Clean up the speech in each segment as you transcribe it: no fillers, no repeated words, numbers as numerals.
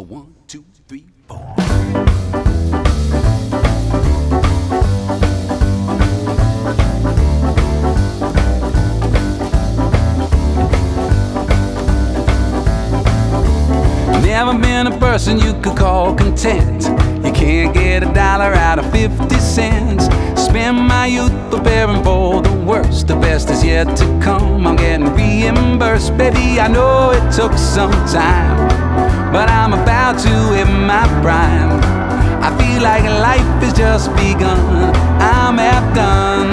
1, 2, 3, 4. Never been a person you could call content. You can't get $1 out of 50 cents. Spend my youth preparing for the worst. The best is yet to come. I'm getting reimbursed. Baby, I know it took some time, but I'm about to hit my prime. I feel like life has just begun. I'm half done.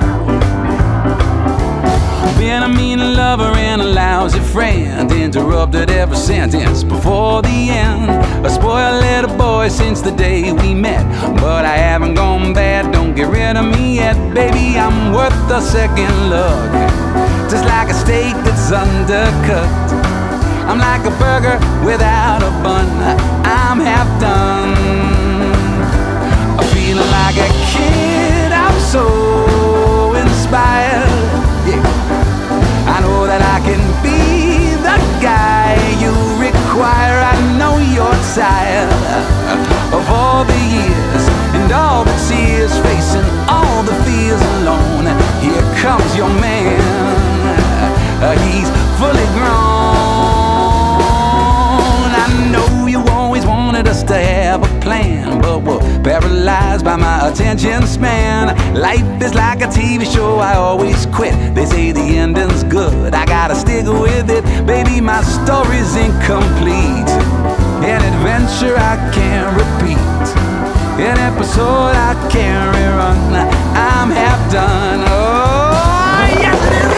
Been a mean lover and a lousy friend. Interrupted every sentence before the end. A spoiled little boy since the day we met, but I haven't gone bad. Don't get rid of me yet. Baby, I'm worth a second look. Just like a steak that's undercooked. I'm like a burger without a bun. I'm half done. I'm feeling like a kid. I'm so inspired. I know that I can be the guy you require. I know you're tired of all the years and all the tears, facing all the fears alone. Here comes your man. He's fully grown. I know you always wanted us to have a plan, but we're paralyzed by my attention span. Life is like a TV show, I always quit. They say the ending's good, I gotta stick with it. Baby, my story's incomplete. An adventure I can't repeat, an episode I can't rerun. I'm half done. Oh, yes it is.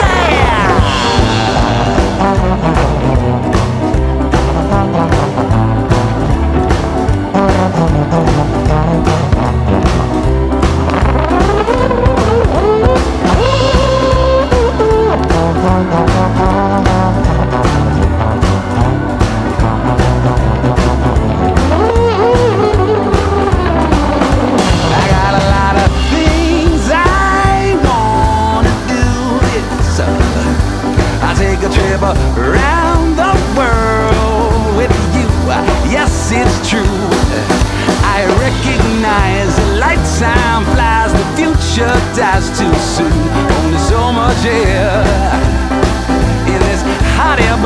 Around the world with you, yes it's true. I recognize the lifetime flies, the future dies too soon. Only so much air in this hot air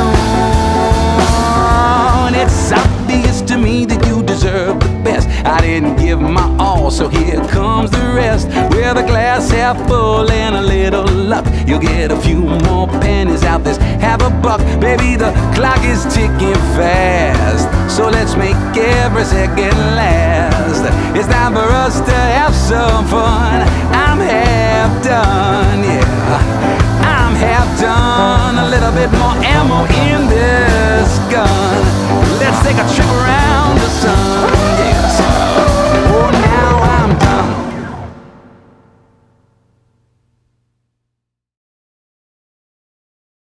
balloon. It's obvious to me that you deserve the best. I didn't give my all, so here comes the rest. With a glass half full and a little luck, you'll get a few more pennies out this $1/2. Baby, the clock is ticking fast, so let's make every second last. It's time for us to have some fun. I'm half done, yeah, I'm half done. A little bit more ammo in